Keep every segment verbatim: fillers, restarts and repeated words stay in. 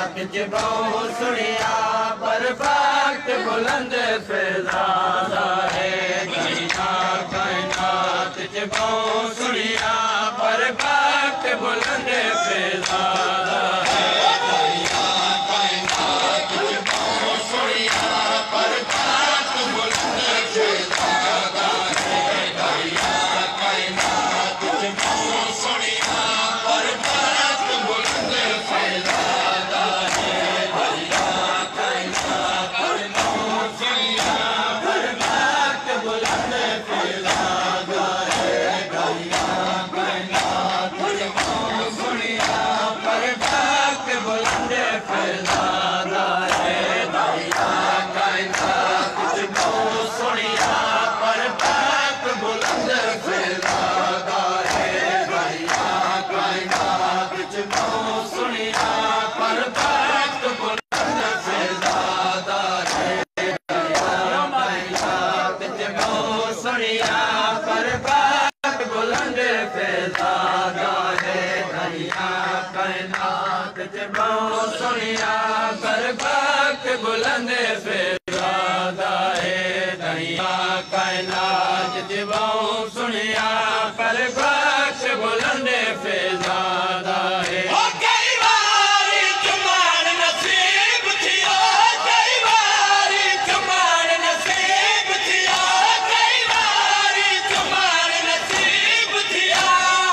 बहुत सुनिया पर वक्त बुलंद फिजादा है दुनिया कायनात च बहुत सुनिया पर वक्त बुलंद फिजादा है दुनिया कायनात च बहुत सुनिया पर वक्त बुलंद फिजादा है दुनिया कायनात च बहुत सुनिया पर वक्त बुलंद फिजादा बहुत सुनिया पर वक्त बुलंद फिजादा है दुनिया कायनात च बहुत सुनिया पर वक्त बुलंद फिजादा है कई बारी चुमान नसीब थिया कई बारी चुमान नसीब थिया कई बारी चुमान नसीब थिया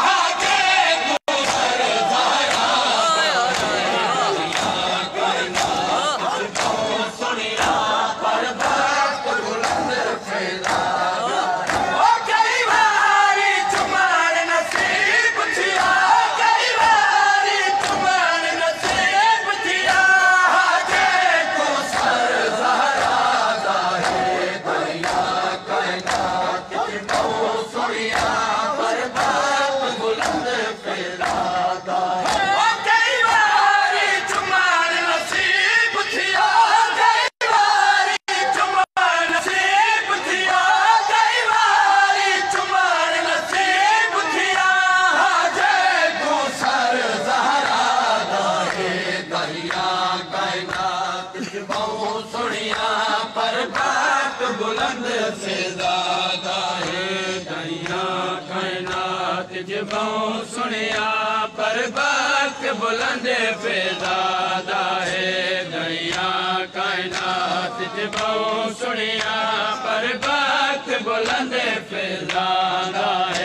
बुलंद फिजादा है दुनिया कायनात च बहुत सुनिया पर वक्त बुलंद फिजादा है दुनिया कायनात च बहुत सुनिया पर वक्त बुलंद फिजादा है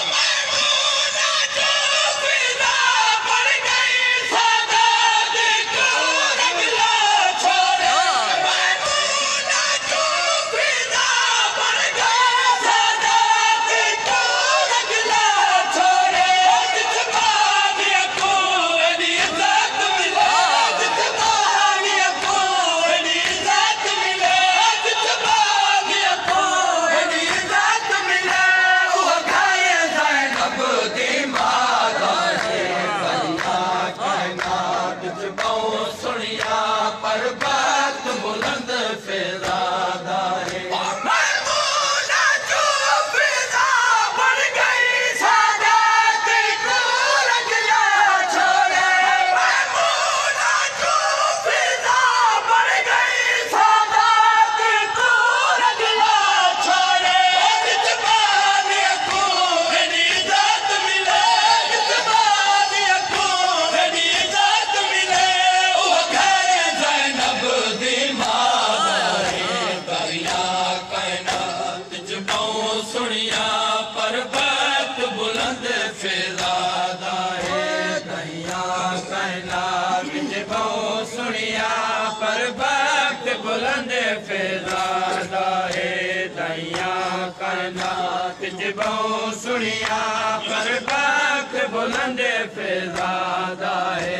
बुलंद फिजादा है दुनिया कायनात च बहुत सुनिया पर वक्त बुलंद फिजादा है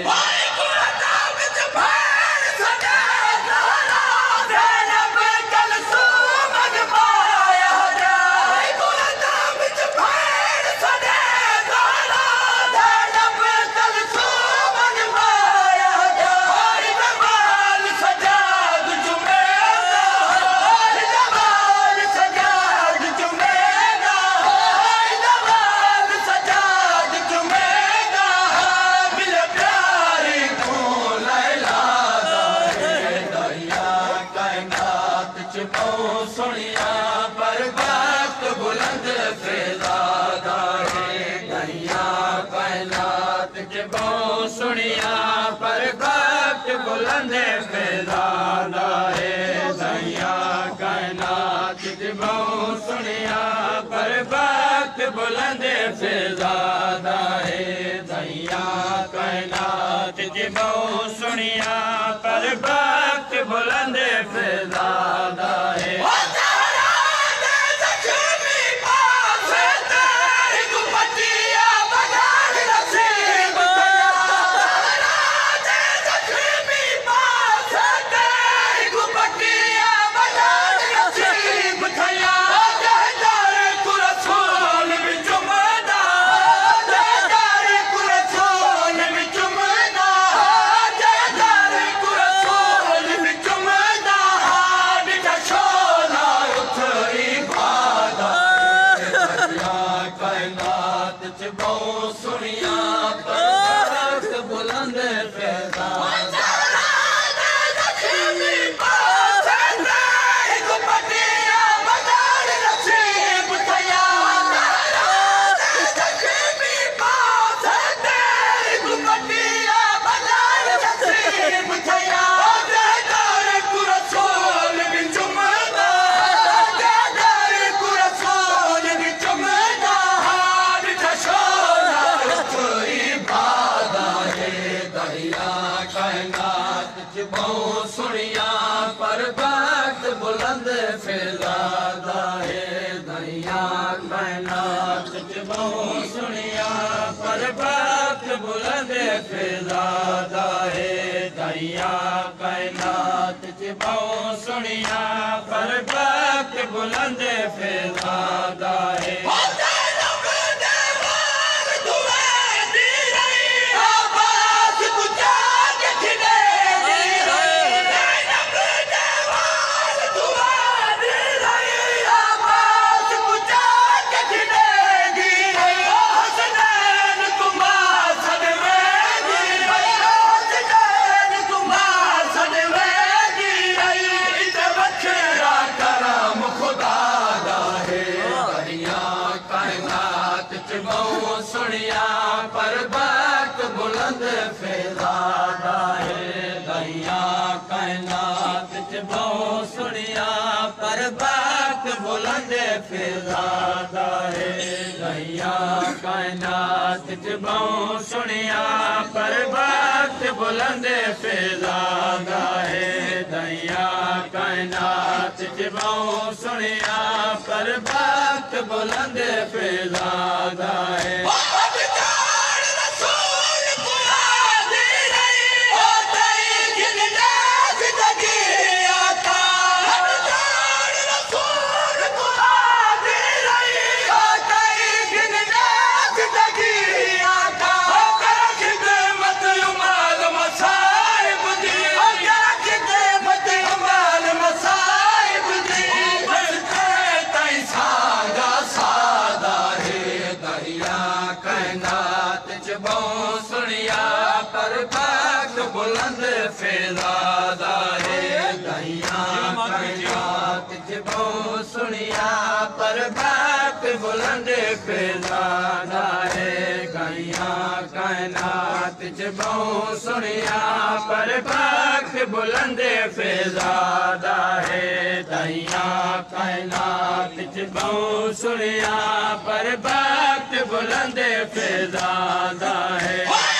बुलंद फिजादा है दैया कायनात च बहु सुनिया पर वक्त बुलंद फिजादा है दैया कायनात च बहु सुनिया पर वक्त बुलंद फिजादा है बहु सुनिया पर बुलंद फिजादा बहु सुनिया पर वक्त बुलंद फिजादा है दैया कायनात च बहु सुनिया पर वक्त बुलंद फिजादा है दैया कायनात च बहु सुनिया पर वक्त बुलंद फिजादा है बहु सुनिया पर वक्त बुलंद फिजादा है दैया कायनात च बहु सुनिया पर वक्त बुलंद फिजादा है दैया कायनात च बहु सुनिया पर वक्त बुलंद फिजादा है दैया कायनात च बहु सुनिया पर वक्त बुलंद फिजादा है बहु सुनिया पर वक्त बुलंद फिजादा है दैया कायनात च बहु सुनिया पर वक्त बुलंद फिजादा है दैया कायनात च बहु सुनिया पर वक्त बुलंद फिजादा है दैया कायनात च बहु सुनिया पर वक्त बुलंद फिजादा है।